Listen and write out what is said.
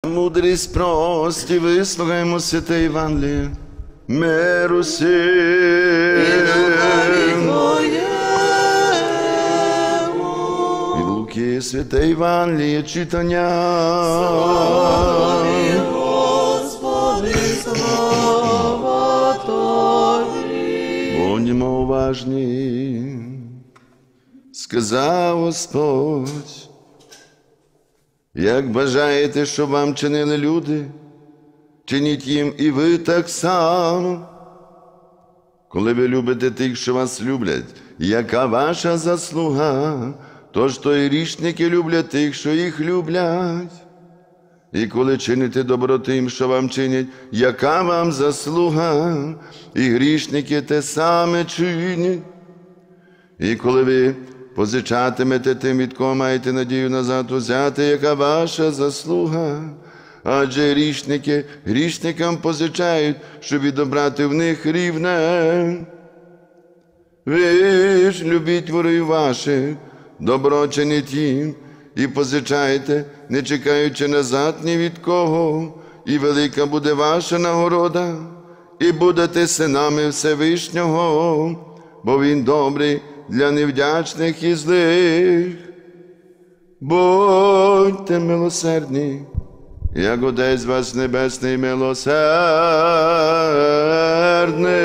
мудрість прості, вислухаймо святе Євангеліє. Миру сим. Від Луки святе Євангеліє читання. Слава Господи, слава Тобі. Будьмо уважні, сказав Господь. Як бажаєте, щоб вам чинили люди, чиніть їм і ви так само. Коли ви любите тих, що вас люблять, яка ваша заслуга? Тож то і грішники люблять тих, що їх люблять. І коли чините добро тим, що вам чинять, яка вам заслуга? І грішники те саме чинять. І коли ви позичатимете тим, від кого маєте надію назад взяти, яка ваша заслуга? Адже грішники грішникам позичають, щоб відобрати в них рівне. Ви ж любіть ворогів ваших, добро чиніть їм, і позичайте, не чекаючи назад ні від кого, і велика буде ваша нагорода, і будете синами Всевишнього, бо Він добрий для невдячних і злих. Будьте милосердні, як Отець ваш Небесний милосердний.